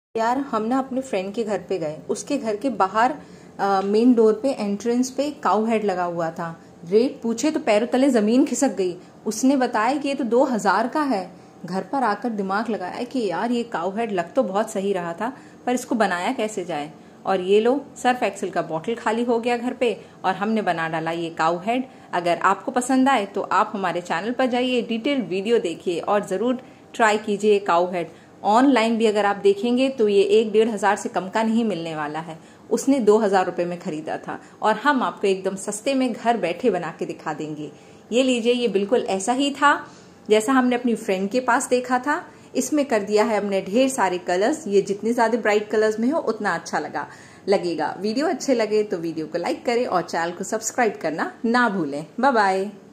यार हम ना अपने फ्रेंड के घर पे गए। उसके घर के बाहर मेन डोर पे एंट्रेंस पे काऊ हेड लगा हुआ था। रेट पूछे तो पैरों तले जमीन खिसक गई। उसने बताया कि ये तो 2000 का है। घर पर आकर दिमाग लगाया कि यार ये काऊ हेड लग तो बहुत सही रहा था, पर इसको बनाया कैसे जाए। और ये लो, सर्फ एक्सेल का बॉटल खाली हो गया घर पे और हमने बना डाला ये काऊ हेड। अगर आपको पसंद आए तो आप हमारे चैनल पर जाइए, डिटेल वीडियो देखिए और जरूर ट्राई कीजिए काऊ हेड। ऑनलाइन भी अगर आप देखेंगे तो ये 1-1.5 हजार से कम का नहीं मिलने वाला है। उसने 2000 रुपए में खरीदा था और हम आपको एकदम सस्ते में घर बैठे बना के दिखा देंगे। ये लीजिए, ये बिल्कुल ऐसा ही था जैसा हमने अपनी फ्रेंड के पास देखा था। इसमें कर दिया है हमने ढेर सारे कलर्स। ये जितने ज्यादा ब्राइट कलर्स में हो उतना अच्छा लगेगा। वीडियो अच्छे लगे तो वीडियो को लाइक करें और चैनल को सब्सक्राइब करना ना भूलें। Bye bye.